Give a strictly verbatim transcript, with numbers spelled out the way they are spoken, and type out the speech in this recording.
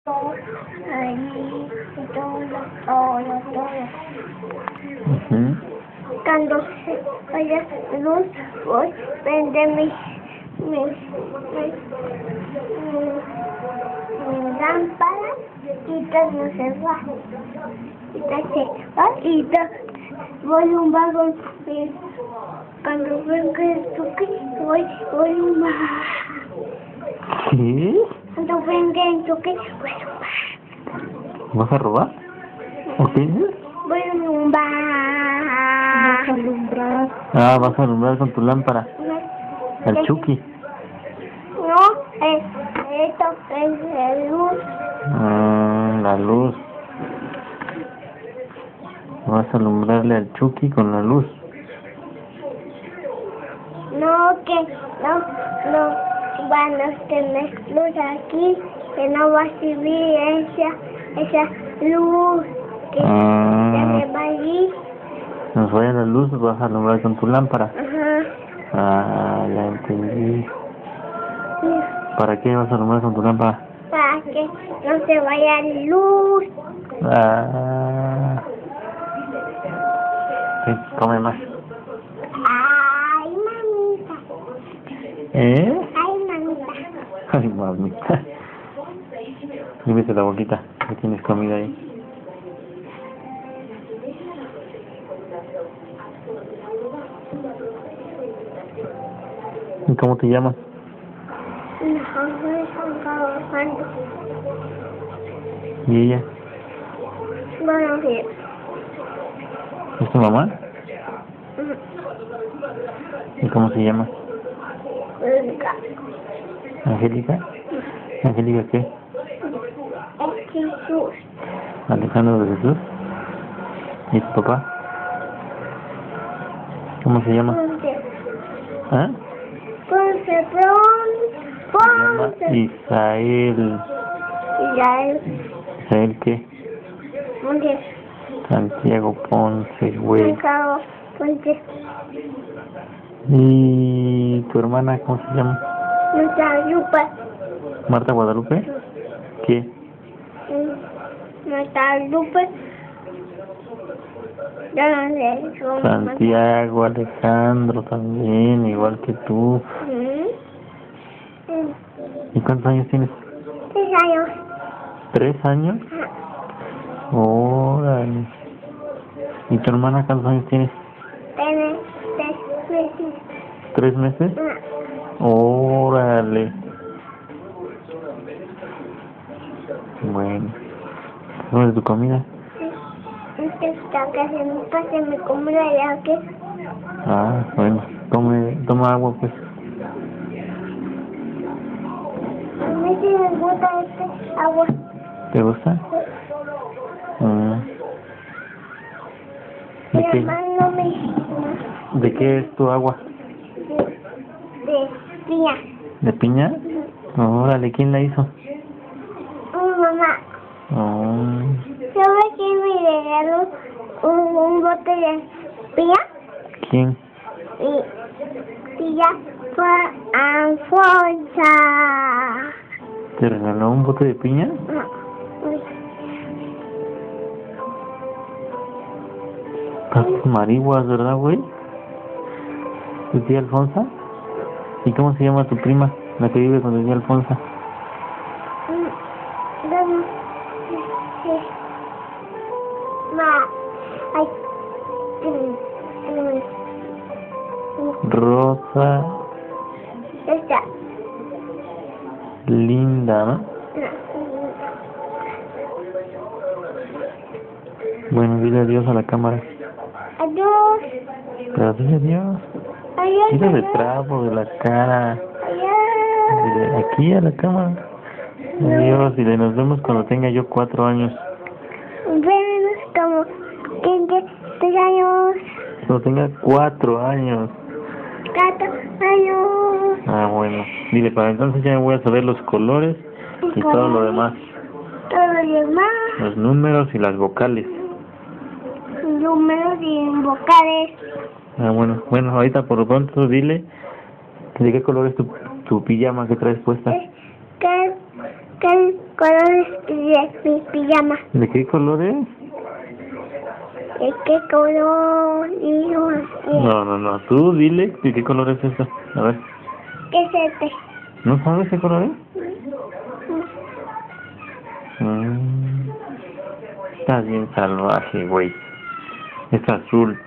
Ahí, todo, todo, todo. Uh-huh. Cuando se vaya luz, voy a prender mis, mis, mis, mis, mis lámparas y todo se va. Y todo se va y todo. Voy a un vagón y cuando venga el toque, voy, voy a un bar. ¿Qué? Cuando venga el toque, voy a un bar. ¿Vas a robar? ¿O qué dices? Voy a un bar. Vas a alumbrar. Ah, vas a alumbrar con tu lámpara. Al Chucky. No, es, esto es de luz. Ah, la luz. Vas a alumbrarle al Chucky con la luz. No, que no, no van a tener luz aquí, que no va a recibir esa, esa luz que Ah. ya me va allí. Nos vaya la luz, vas a alumbrar con tu lámpara. Ajá. Ah, ya entendí. Sí, ¿Para qué vas a alumbrar con tu lámpara? para que no se vaya la luz. Ah. Sí, come más. Ay, mamita. ¿Eh? Ay, mamita. Ay, mamita. Límete la boquita, que tienes comida ahí. ¿Y cómo te llamas? No, no están trabajando. ¿Y ella? Buenos días. ¿Es tu mamá? ¿Y cómo se llama? Venga. ¿Angélica? ¿Angélica qué? Es Jesús. ¿Alejandro de Jesús? ¿Y tu papá? ¿Cómo se llama? Ponce. ¿Ah? Ponce, Ponce. Se llama Ponce. Isael. Israel. ¿Isael qué? Ponce. Santiago Ponce, güey. Santiago Ponce. ¿Y tu hermana cómo se llama? Nuestra lupa. ¿Marta Guadalupe? ¿Qué? Nuestra lupa. Yo no sé. cómo- Santiago, Alejandro también, igual que tú. Mm. Mm. ¿Y cuántos años tienes? Seis años. ¿Tres años? Órale. ¿Y tu hermana cuántos años tienes? Tiene tres meses. ¿Tres meses? Mm. Órale. Bueno. ¿Dónde es tu comida? Este está que se me pase mi comida ya que Ah, bueno. Tome, toma agua, pues. a mí sí me gusta este agua. ¿Te gusta? Ah. Mi ¿De qué? hermano me ¿De qué es tu agua? de, de piña. ¿De piña? Órale, ¿quién la hizo? Mi mamá. Oh. ¿Sabe quién me regaló un, un bote de piña? ¿Quién? Y, y ya fue Alfonso. ¿Te regaló un bote de piña? Tantas marihuas, ¿verdad, güey? ¿Tu tía Alfonsa? ¿Y cómo se llama tu prima, la que vive con tu tía Alfonsa? Ma, ay, Rosa esta. Linda, ¿no? Bueno, dile adiós a la cámara. Adiós. Pero dile adiós. Adiós. Quítate el trapo de la cara. Adiós. Dile aquí a la cámara. Adiós, dile, nos vemos cuando tenga yo cuatro años. Vemos como quince, tres años, Cuando tenga cuatro años. cuatro años. Ah, bueno. Dile, para entonces ya me voy a saber los colores y todo lo demás. Todo lo demás, Los números y las vocales. números y vocales. Ah, bueno. Bueno, ahorita por lo pronto dile de qué color es tu, tu pijama que traes puesta. ¿Qué, qué colores de mi pijama. ¿De qué color es? ¿De qué color? Dijo así. No, no, no. Tú dile de qué color es eso. A ver. ¿Qué es este? ¿No sabes qué color es? Mm. Estás bien salvaje, güey. Es azul.